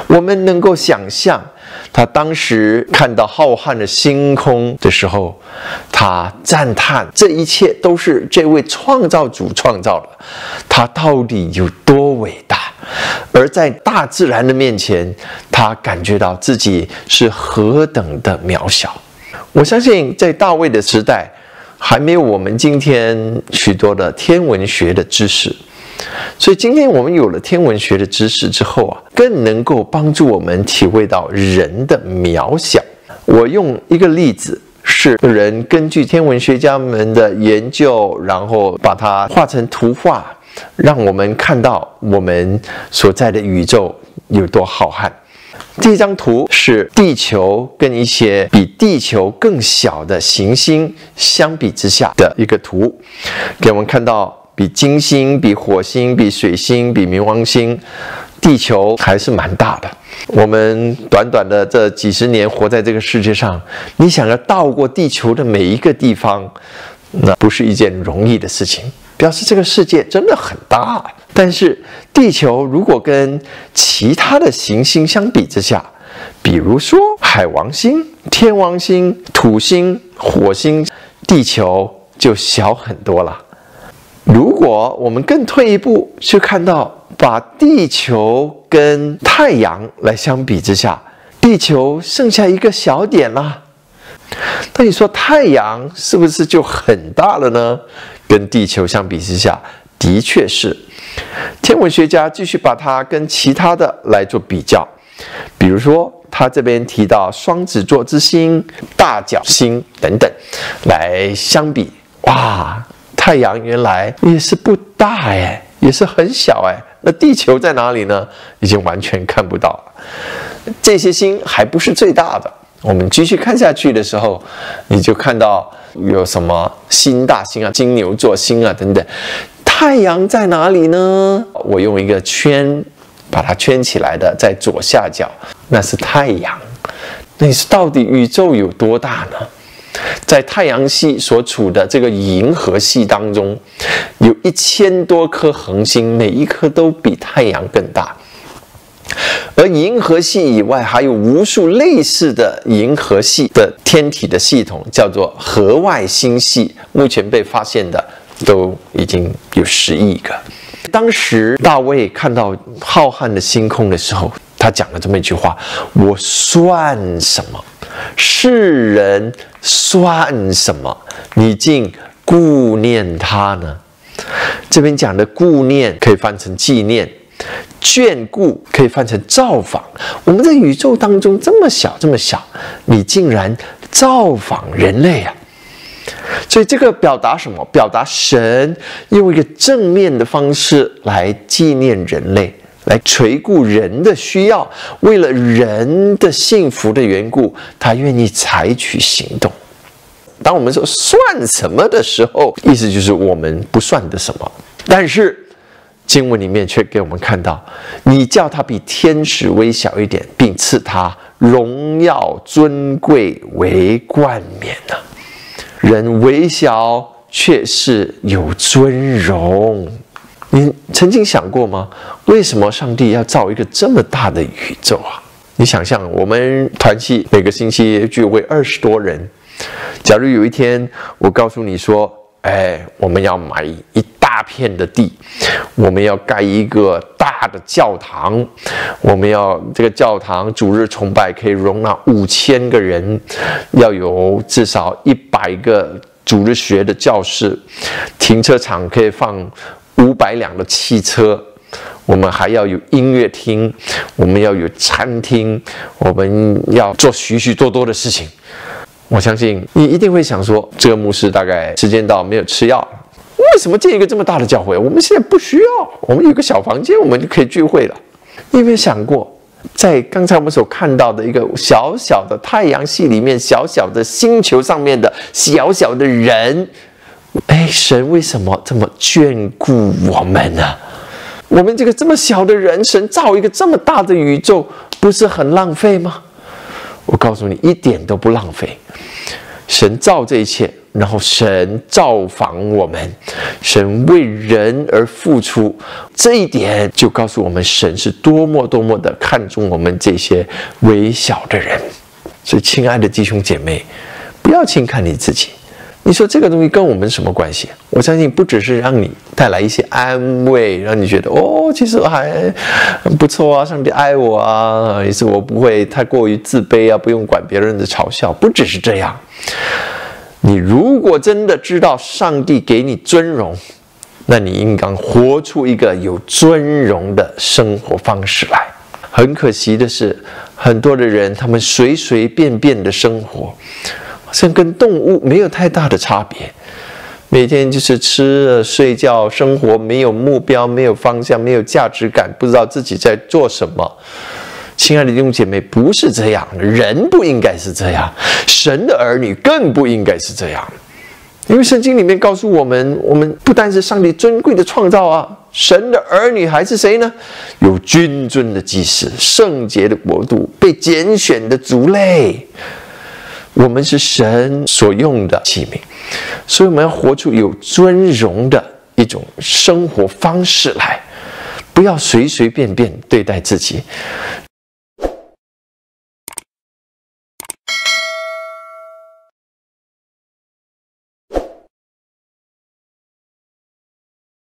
我们能够想象，他当时看到浩瀚的星空的时候，他赞叹这一切都是这位创造主创造的，他到底有多伟大？而在大自然的面前，他感觉到自己是何等的渺小。我相信在大卫的时代，还没有我们今天许多的天文学的知识，所以今天我们有了天文学的知识之后啊，更能够帮助我们体会到人的渺小。我用一个例子，是人根据天文学家们的研究，然后把它画成图画，让我们看到我们所在的宇宙有多浩瀚。这张图是地球跟一些比地球更小的行星相比之下的一个图，给我们看到比金星、比火星、比水星、比冥王星，地球还是蛮大的。我们短短的这几十年活在这个世界上，你想要到过地球的每一个地方，那不是一件容易的事情，表示这个世界真的很大。但是地球如果跟其他的行星相比之下，比如说海王星、天王星、土星、火星，地球就小很多了。如果我们更退一步去看到，把地球跟太阳来相比之下，地球剩下一个小点啦。那你说太阳是不是就很大了呢？跟地球相比之下，的确是。天文学家继续把它跟其他的来做比较，比如说他这边提到双子座之星、大角星等等来相比，哇，太阳原来也是不大哎，也是很小哎，那地球在哪里呢？已经完全看不到了。这些星还不是最大的，我们继续看下去的时候，你就看到有什么新大星啊、金牛座星啊等等。太阳在哪里呢？我用一个圈把它圈起来的，在左下角，那是太阳。那是到底宇宙有多大呢？在太阳系所处的这个银河系当中，有1000多颗恒星，每一颗都比太阳更大。而银河系以外，还有无数类似的银河系的天体的系统，叫做河外星系，目前被发现的都已经有10亿个。当时大卫看到浩瀚的星空的时候，他讲了这么一句话：我算什么？世人算什么？你竟顾念他呢？这边讲的顾念可以翻成纪念，眷顾可以翻成造访。我们在宇宙当中这么小这么小，你竟然造访人类啊！所以这个表达什么？表达神用一个正面的方式来纪念人类，来垂顾人的需要，为了人的幸福的缘故，他愿意采取行动。当我们说算什么的时候，意思就是我们不算的什么。但是经文里面却给我们看到，你叫他比天使微小一点，并赐他荣耀尊贵为冠冕呢。人微小，却是有尊荣。你曾经想过吗？为什么上帝要造一个这么大的宇宙啊？你想象我们团契每个星期聚会20多人，假如有一天我告诉你说，我们要买一大片的地，我们要盖一个大的教堂，我们要这个教堂主日崇拜可以容纳5000个人，要有至少100个主日学的教室，停车场可以放500辆的汽车，我们还要有音乐厅，我们要有餐厅，我们要做许许多多的事情。我相信你一定会想说，这个牧师大概时间到没有吃药，为什么建一个这么大的教会？我们现在不需要，我们有个小房间，我们就可以聚会了。你有没有想过，在刚才我们所看到的一个小小的太阳系里面，小小的星球上面的小小的人，神为什么这么眷顾我们呢？我们这个这么小的人，神造一个这么大的宇宙，不是很浪费吗？我告诉你，一点都不浪费。神造这一切， 然后神造访我们，神为人而付出，这一点就告诉我们神是多么多么的看重我们这些微小的人。所以亲爱的弟兄姐妹，不要轻看你自己。你说这个东西跟我们什么关系？我相信不只是让你带来一些安慰，让你觉得其实还不错啊，上帝爱我啊，也是我不会太过于自卑啊，不用管别人的嘲笑。不只是这样，你如果真的知道上帝给你尊荣，那你应当活出一个有尊荣的生活方式来。很可惜的是，很多的人他们随随便便的生活，好像跟动物没有太大的差别，每天就是吃睡觉，生活没有目标，没有方向，没有价值感，不知道自己在做什么。亲爱的弟兄姐妹，不是这样的，人不应该是这样，神的儿女更不应该是这样。因为圣经里面告诉我们，我们不单是上帝尊贵的创造啊，神的儿女还是谁呢？有君尊的祭司，圣洁的国度，被拣选的族类。我们是神所用的器皿，所以我们要活出有尊荣的一种生活方式来，不要随随便便对待自己。